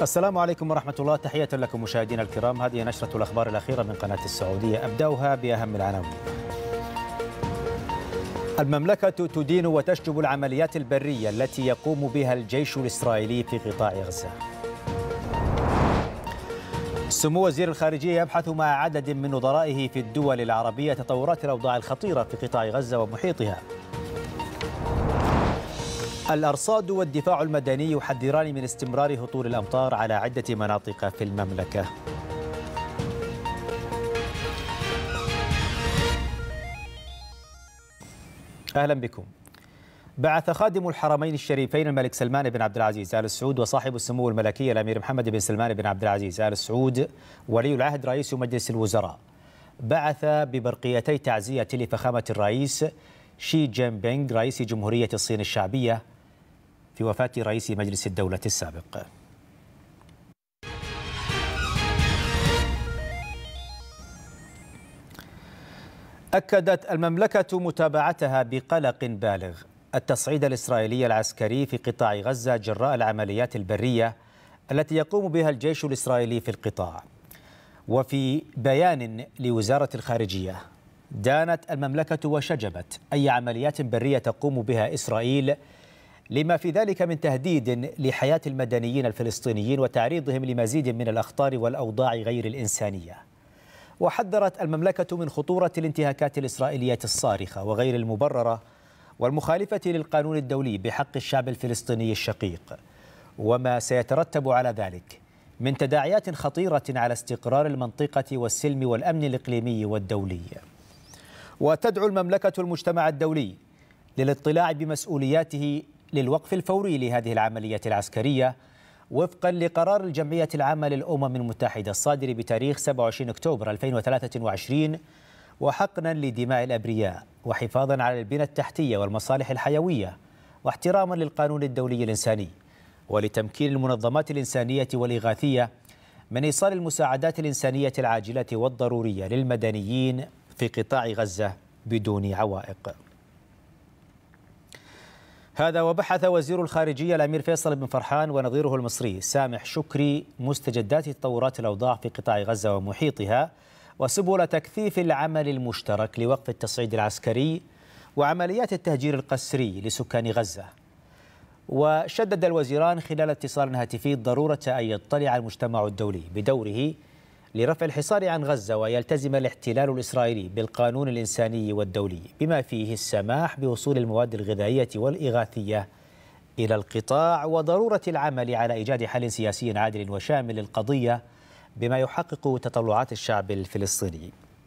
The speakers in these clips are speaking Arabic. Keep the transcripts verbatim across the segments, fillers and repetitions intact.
السلام عليكم ورحمة الله، تحية لكم مشاهدينا الكرام. هذه نشرة الأخبار الأخيرة من قناة السعودية، أبدأها بأهم العناوين. المملكة تدين وتشجب العمليات البرية التي يقوم بها الجيش الإسرائيلي في قطاع غزة. سمو وزير الخارجية يبحث مع عدد من نظرائه في الدول العربية تطورات الأوضاع الخطيرة في قطاع غزة ومحيطها. الأرصاد والدفاع المدني يحذران من استمرار هطول الأمطار على عدة مناطق في المملكة. أهلا بكم. بعث خادم الحرمين الشريفين الملك سلمان بن عبد العزيز آل سعود وصاحب السمو الملكي الأمير محمد بن سلمان بن عبد العزيز آل سعود ولي العهد رئيس مجلس الوزراء بعث ببرقيتي تعزية لفخامة الرئيس شي جين بينغ رئيس جمهورية الصين الشعبية في وفاة رئيس مجلس الدولة السابق. أكدت المملكة متابعتها بقلق بالغ التصعيد الإسرائيلي العسكري في قطاع غزة جراء العمليات البرية التي يقوم بها الجيش الإسرائيلي في القطاع. وفي بيان لوزارة الخارجية دانت المملكة وشجبت أي عمليات برية تقوم بها إسرائيل لما في ذلك من تهديد لحياة المدنيين الفلسطينيين وتعريضهم لمزيد من الأخطار والأوضاع غير الإنسانية. وحذرت المملكة من خطورة الانتهاكات الإسرائيلية الصارخة وغير المبررة والمخالفة للقانون الدولي بحق الشعب الفلسطيني الشقيق وما سيترتب على ذلك من تداعيات خطيرة على استقرار المنطقة والسلم والأمن الإقليمي والدولي. وتدعو المملكة المجتمع الدولي للاطلاع بمسؤولياته للوقف الفوري لهذه العملية العسكرية وفقا لقرار الجمعية العامة للأمم المتحدة الصادر بتاريخ سبعة وعشرين أكتوبر ألفين وثلاثة وعشرين، وحقنا لدماء الأبرياء وحفاظا على البنى التحتية والمصالح الحيوية واحتراما للقانون الدولي الإنساني، ولتمكين المنظمات الإنسانية والإغاثية من إيصال المساعدات الإنسانية العاجلة والضرورية للمدنيين في قطاع غزة بدون عوائق. هذا وبحث وزير الخارجية الأمير فيصل بن فرحان ونظيره المصري سامح شكري مستجدات تطورات الأوضاع في قطاع غزة ومحيطها وسبل تكثيف العمل المشترك لوقف التصعيد العسكري وعمليات التهجير القسري لسكان غزة. وشدد الوزيران خلال اتصال هاتفي ضرورة أن يطلع المجتمع الدولي بدوره لرفع الحصار عن غزة ويلتزم الاحتلال الإسرائيلي بالقانون الإنساني والدولي بما فيه السماح بوصول المواد الغذائية والإغاثية إلى القطاع، وضرورة العمل على إيجاد حل سياسي عادل وشامل للقضية بما يحقق تطلعات الشعب الفلسطيني.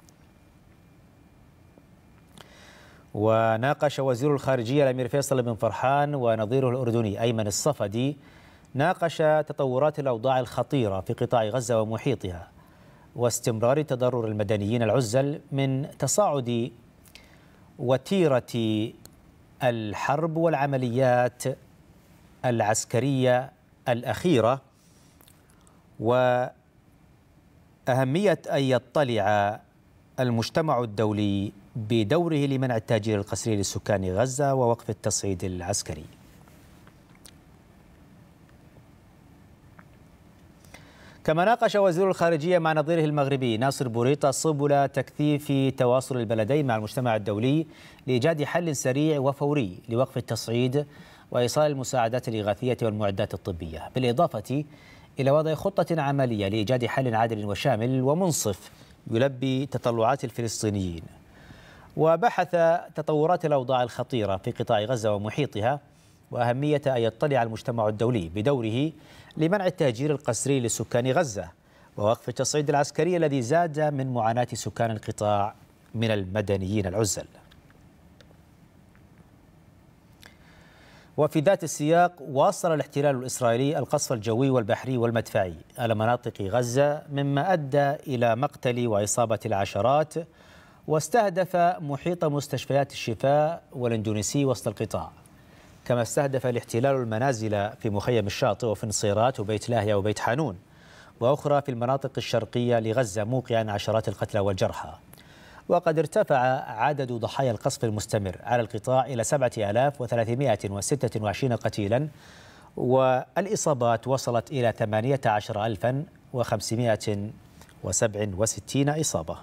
وناقش وزير الخارجية الأمير فيصل بن فرحان ونظيره الأردني أيمن الصفدي ناقش تطورات الأوضاع الخطيرة في قطاع غزة ومحيطها واستمرار تضرر المدنيين العزل من تصاعد وتيرة الحرب والعمليات العسكرية الأخيرة، وأهمية أن يطلع المجتمع الدولي بدوره لمنع التهجير القسري لسكان غزة ووقف التصعيد العسكري. كما ناقش وزير الخارجية مع نظيره المغربي ناصر بوريطة سبل تكثيف تواصل البلدين مع المجتمع الدولي لإيجاد حل سريع وفوري لوقف التصعيد وإيصال المساعدات الإغاثية والمعدات الطبية، بالإضافة إلى وضع خطة عملية لإيجاد حل عادل وشامل ومنصف يلبي تطلعات الفلسطينيين. وبحث تطورات الأوضاع الخطيرة في قطاع غزة ومحيطها وأهمية أن يطلع المجتمع الدولي بدوره لمنع التهجير القسري لسكان غزة ووقف التصعيد العسكري الذي زاد من معاناة سكان القطاع من المدنيين العزل. وفي ذات السياق واصل الاحتلال الإسرائيلي القصف الجوي والبحري والمدفعي على مناطق غزة مما أدى إلى مقتل وإصابة العشرات، واستهدف محيط مستشفيات الشفاء والإندونيسي وسط القطاع. كما استهدف الاحتلال المنازل في مخيم الشاطئ وفي نصيرات وبيت لاهيا وبيت حانون وأخرى في المناطق الشرقية لغزة، موقعا عشرات القتلى والجرحى. وقد ارتفع عدد ضحايا القصف المستمر على القطاع إلى سبعة آلاف وثلاثمائة وستة وعشرين قتيلا والإصابات وصلت إلى ثمانية عشر ألفا وخمسمائة وسبعة وستين إصابة.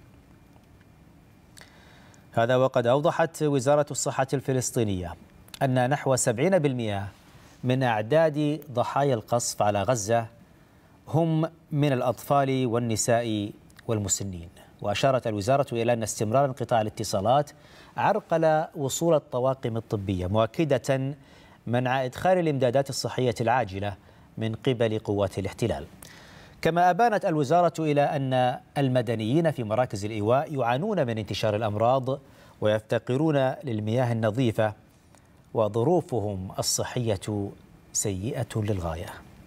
هذا وقد أوضحت وزارة الصحة الفلسطينية أن نحو سبعين بالمئة من أعداد ضحايا القصف على غزة هم من الأطفال والنساء والمسنين. وأشارت الوزارة إلى أن استمرار انقطاع الاتصالات عرقل وصول الطواقم الطبية، مؤكدة منع إدخال الإمدادات الصحية العاجلة من قبل قوات الاحتلال. كما أبانت الوزارة إلى أن المدنيين في مراكز الإيواء يعانون من انتشار الأمراض ويفتقرون للمياه النظيفة وظروفهم الصحية سيئة للغاية.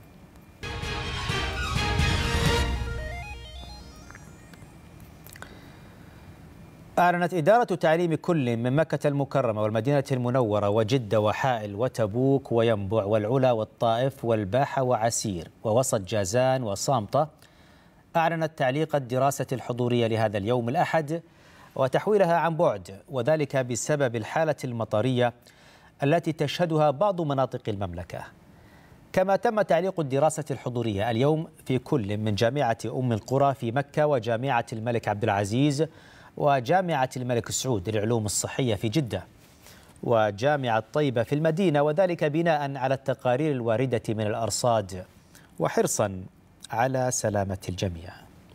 أعلنت إدارة تعليم كل من مكة المكرمة والمدينة المنورة وجدة وحائل وتبوك وينبع والعلا والطائف والباحة وعسير ووسط جازان وصامتة، أعلنت تعليق الدراسة الحضورية لهذا اليوم الأحد وتحويلها عن بعد، وذلك بسبب الحالة المطرية التي تشهدها بعض مناطق المملكة. كما تم تعليق الدراسة الحضورية اليوم في كل من جامعة أم القرى في مكة وجامعة الملك عبد العزيز وجامعة الملك سعود للعلوم الصحية في جدة وجامعة طيبة في المدينة، وذلك بناء على التقارير الواردة من الأرصاد وحرصا على سلامة الجميع.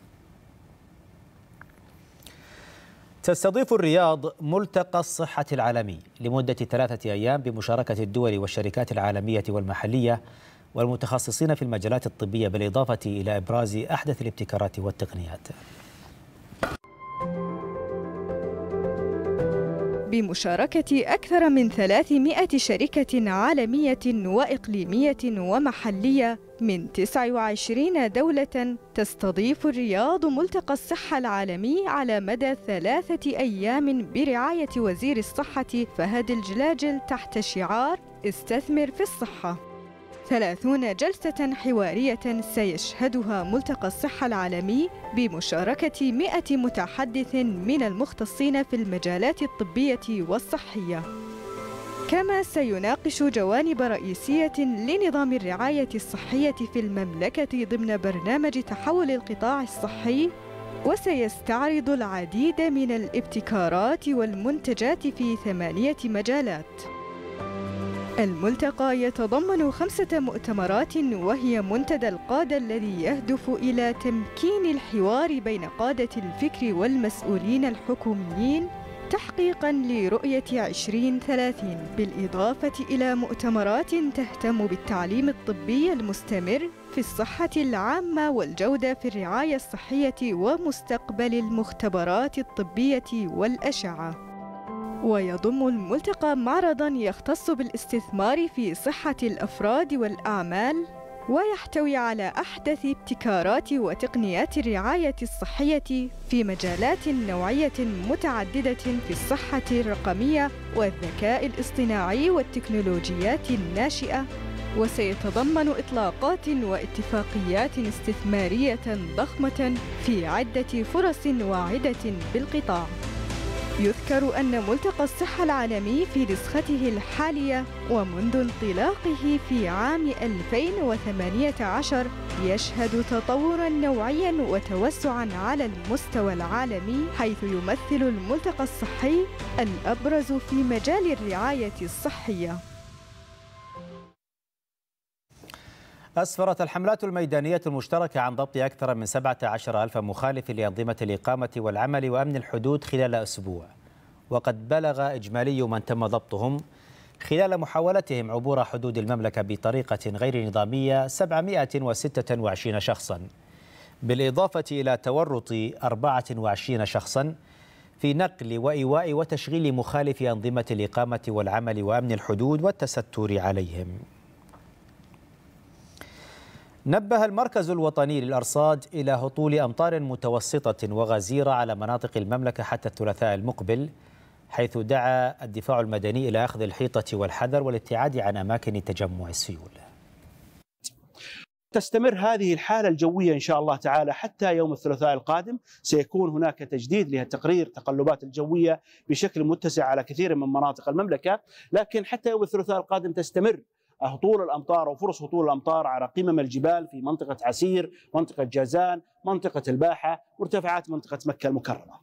تستضيف الرياض ملتقى الصحة العالمي لمدة ثلاثة أيام بمشاركة الدول والشركات العالمية والمحلية والمتخصصين في المجالات الطبية، بالإضافة إلى إبراز أحدث الابتكارات والتقنيات. بمشاركة أكثر من ثلاثمائة شركة عالمية وإقليمية ومحلية من تسع وعشرين دولة، تستضيف الرياض ملتقى الصحة العالمي على مدى ثلاثة أيام برعاية وزير الصحة فهد الجلاجل تحت شعار استثمر في الصحة. ثلاثون جلسة حوارية سيشهدها ملتقى الصحة العالمي بمشاركة مئة متحدث من المختصين في المجالات الطبية والصحية. كما سيناقش جوانب رئيسية لنظام الرعاية الصحية في المملكة ضمن برنامج تحول القطاع الصحي، وسيستعرض العديد من الابتكارات والمنتجات في ثمانية مجالات. الملتقى يتضمن خمسة مؤتمرات، وهي منتدى القادة الذي يهدف إلى تمكين الحوار بين قادة الفكر والمسؤولين الحكوميين تحقيقاً لرؤية عشرين ثلاثين، بالإضافة إلى مؤتمرات تهتم بالتعليم الطبي المستمر في الصحة العامة والجودة في الرعاية الصحية ومستقبل المختبرات الطبية والأشعة. ويضم الملتقى معرضاً يختص بالاستثمار في صحة الأفراد والأعمال، ويحتوي على أحدث ابتكارات وتقنيات الرعاية الصحية في مجالات نوعية متعددة في الصحة الرقمية والذكاء الاصطناعي والتكنولوجيات الناشئة. وسيتضمن إطلاقات واتفاقيات استثمارية ضخمة في عدة فرص واعدة بالقطاع. يذكر أن ملتقى الصحة العالمي في نسخته الحالية ومنذ انطلاقه في عام ألفين وثمانية عشر يشهد تطوراً نوعياً وتوسعاً على المستوى العالمي، حيث يمثل الملتقى الصحي الأبرز في مجال الرعاية الصحية. أسفرت الحملات الميدانية المشتركة عن ضبط أكثر من سبعة عشر ألف مخالف لأنظمة الإقامة والعمل وأمن الحدود خلال أسبوع، وقد بلغ إجمالي من تم ضبطهم خلال محاولتهم عبور حدود المملكة بطريقة غير نظامية سبعمائة وستة وعشرين شخصاً، بالإضافة إلى تورط أربعة وعشرين شخصاً في نقل وإيواء وتشغيل مخالفي أنظمة الإقامة والعمل وأمن الحدود والتستر عليهم. نبه المركز الوطني للأرصاد إلى هطول أمطار متوسطة وغزيرة على مناطق المملكة حتى الثلاثاء المقبل، حيث دعا الدفاع المدني إلى أخذ الحيطة والحذر والابتعاد عن أماكن تجمع السيول. تستمر هذه الحالة الجوية إن شاء الله تعالى حتى يوم الثلاثاء القادم. سيكون هناك تجديد لتقرير التقلبات الجوية بشكل متسع على كثير من مناطق المملكة، لكن حتى يوم الثلاثاء القادم تستمر هطول الأمطار وفرص هطول الأمطار على قمم الجبال في منطقة عسير، منطقة جازان، منطقة الباحة، مرتفعات منطقة مكة المكرمة.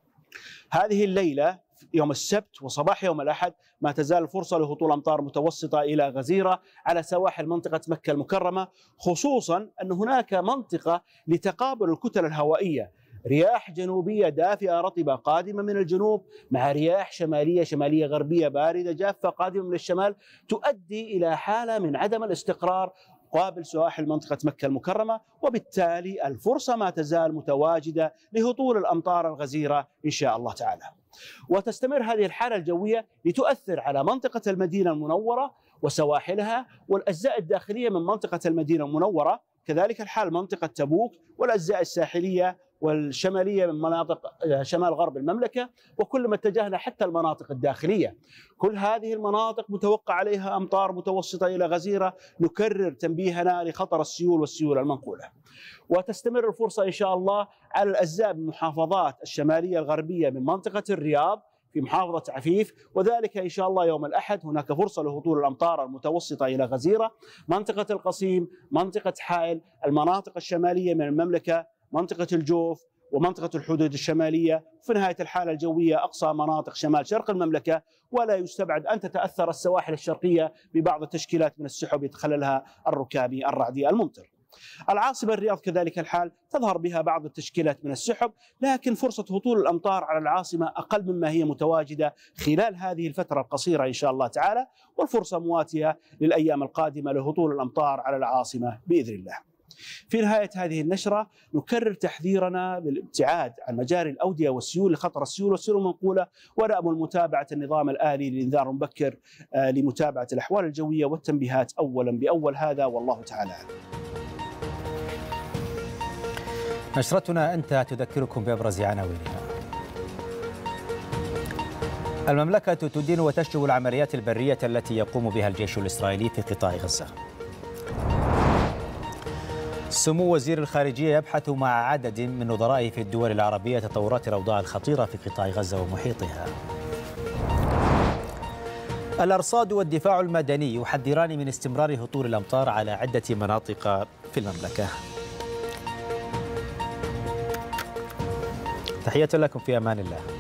هذه الليلة يوم السبت وصباح يوم الأحد ما تزال الفرصة لهطول أمطار متوسطة إلى غزيرة على سواحل منطقة مكة المكرمة، خصوصا أن هناك منطقة لتقابل الكتل الهوائية، رياح جنوبية دافئة رطبة قادمة من الجنوب مع رياح شمالية شمالية غربية باردة جافة قادمة من الشمال، تؤدي إلى حالة من عدم الاستقرار قابل سواحل منطقة مكة المكرمة، وبالتالي الفرصة ما تزال متواجدة لهطول الأمطار الغزيرة إن شاء الله تعالى. وتستمر هذه الحالة الجوية لتؤثر على منطقة المدينة المنورة وسواحلها والأجزاء الداخلية من منطقة المدينة المنورة، كذلك الحال منطقة تبوك والأجزاء الساحلية والشمالية من مناطق شمال غرب المملكة، وكل ما اتجهنا حتى المناطق الداخلية. كل هذه المناطق متوقع عليها أمطار متوسطة إلى غزيرة، نكرر تنبيهنا لخطر السيول والسيول المنقولة. وتستمر الفرصة إن شاء الله على الأجزاء من المحافظات الشمالية الغربية من منطقة الرياض في محافظة عفيف، وذلك إن شاء الله يوم الأحد هناك فرصة لهطول الأمطار المتوسطة إلى غزيرة، منطقة القصيم، منطقة حائل، المناطق الشمالية من المملكة، منطقة الجوف ومنطقة الحدود الشمالية، في نهاية الحالة الجوية أقصى مناطق شمال شرق المملكة، ولا يستبعد أن تتأثر السواحل الشرقية ببعض التشكيلات من السحب يتخللها الركامي الرعدي الممطر. العاصمة الرياض كذلك الحال تظهر بها بعض التشكيلات من السحب، لكن فرصة هطول الأمطار على العاصمة أقل مما هي متواجدة خلال هذه الفترة القصيرة إن شاء الله تعالى، والفرصة مواتية للأيام القادمة لهطول الأمطار على العاصمة بإذن الله. في نهاية هذه النشرة نكرر تحذيرنا بالابتعاد عن مجاري الأودية والسيول لخطر السيول والسيول المنقولة، ونأمل متابعة النظام الآلي للإنذار المبكر لمتابعة الأحوال الجوية والتنبيهات أولا بأول، هذا والله تعالى أعلم. نشرتنا أنت تذكركم بأبرز عناوينها. المملكة تدين وتشجب العمليات البرية التي يقوم بها الجيش الإسرائيلي في قطاع غزة. سمو وزير الخارجية يبحث مع عدد من نظرائه في الدول العربية تطورات الأوضاع الخطيرة في قطاع غزة ومحيطها. الأرصاد والدفاع المدني يحذران من استمرار هطول الأمطار على عدة مناطق في المملكة. تحية لكم، في أمان الله.